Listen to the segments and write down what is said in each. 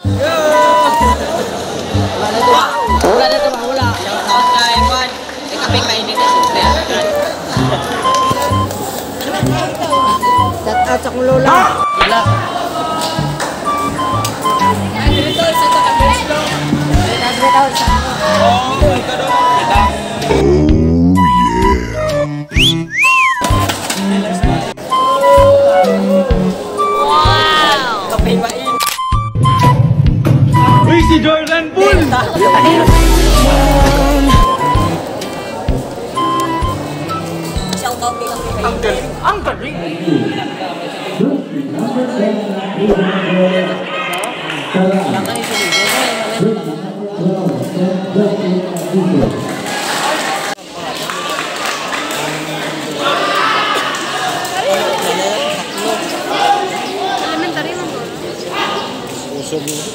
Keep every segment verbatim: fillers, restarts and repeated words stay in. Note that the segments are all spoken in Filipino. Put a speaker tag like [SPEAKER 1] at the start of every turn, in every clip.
[SPEAKER 1] Wala na ito, wala. Shout out kay Juan. May kapeng kainin na simple. Shout out sa kong lola. Wala. Dito sa taga-base lo. Dito sa oh, ito do. Wow! Kapeng kain. Uy, si Jordan Bull! Ang galing! Ang galing!
[SPEAKER 2] Elementary mo ba?
[SPEAKER 3] Usog mo.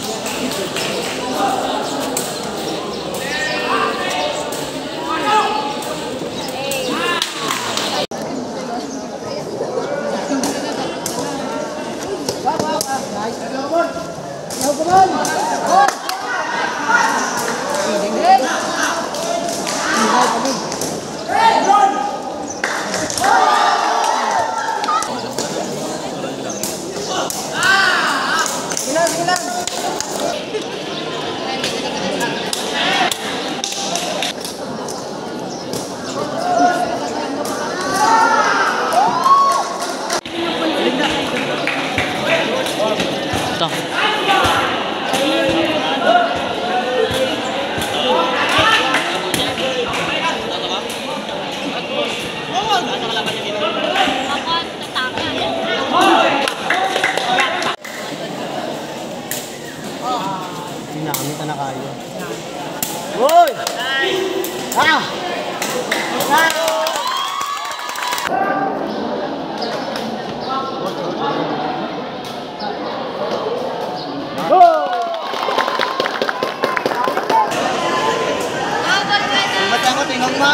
[SPEAKER 3] Sinamit na kayo. Uy! Ah! Ah! Matang ko tingnan mo.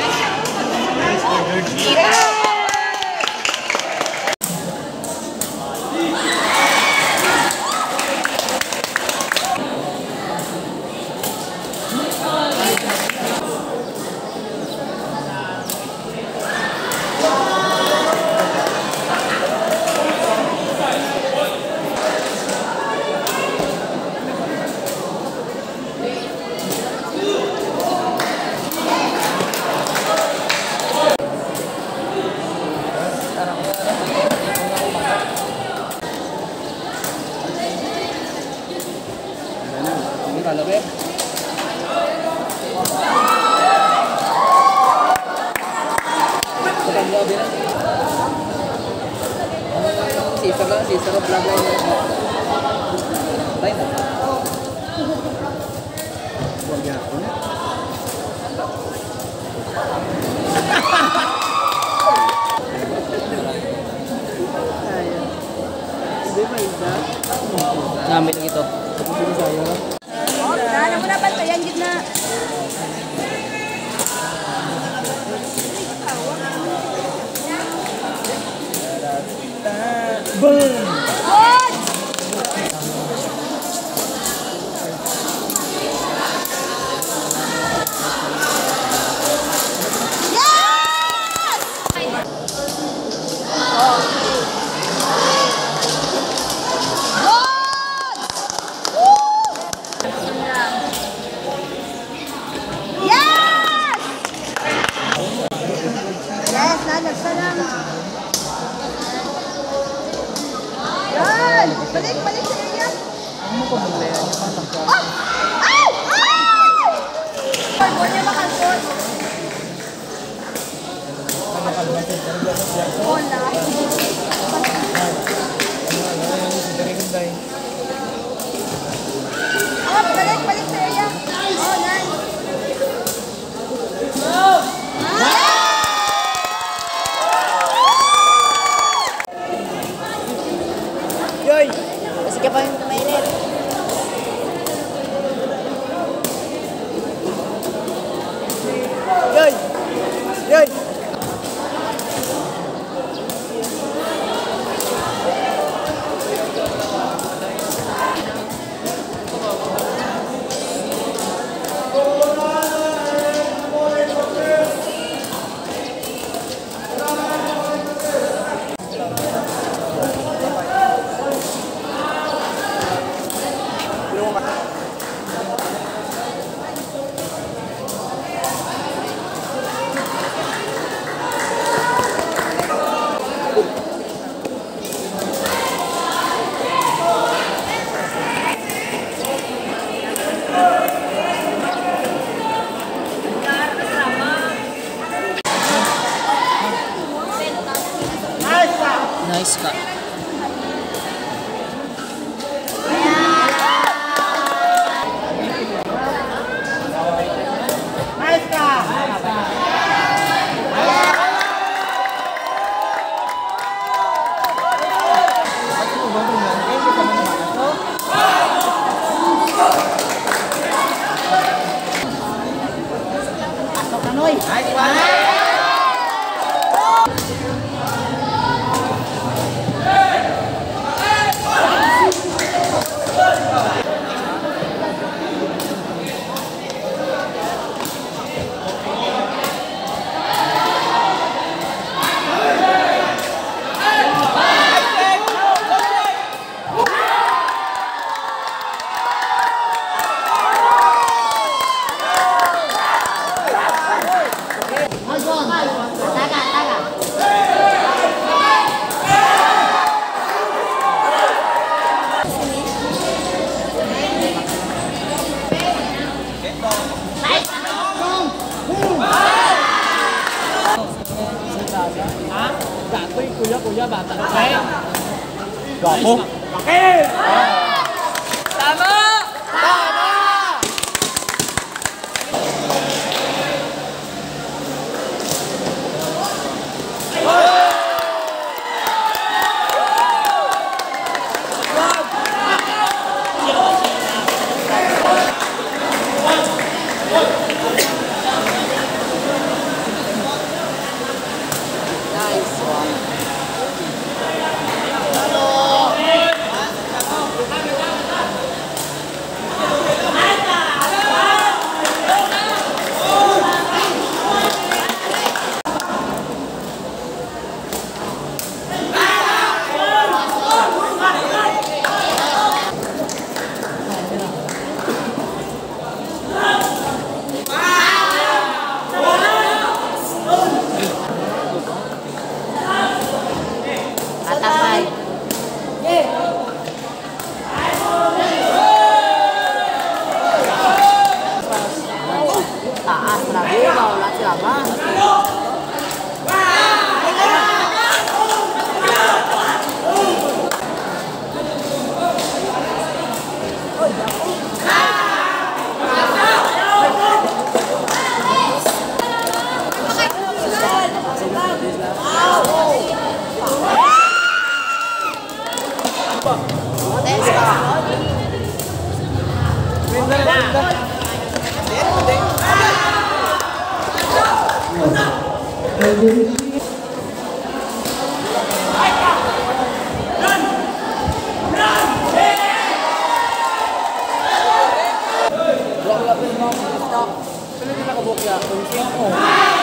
[SPEAKER 3] Kalawin. Sisa ka, sisa ka, vlog line. Line na. Huwag yan ako na. Hindi ba isa? Namit lang ito. Hindi sa'yo.
[SPEAKER 2] Ano mo na ba ito? Yan, gitna.
[SPEAKER 3] Boom!
[SPEAKER 2] What? Balik, balik sa area.
[SPEAKER 3] Ano mo pa maglayan niya patang ka?
[SPEAKER 2] Oh! Ay! Ay! Kalbon niya makalbon.
[SPEAKER 3] Nakakalban siya.
[SPEAKER 2] Wala. Ah, balik, balik sa area. Oh, nice.
[SPEAKER 1] Yoy! Kasi ka pa yung mainit. Yoy! Yoy!
[SPEAKER 3] Gapo.
[SPEAKER 1] Tama!
[SPEAKER 3] Nice one.
[SPEAKER 2] Atapay. Taas lagi, wala sila man.
[SPEAKER 3] Wala pala mga stop. Sila nila kabukya. Kung siya mo.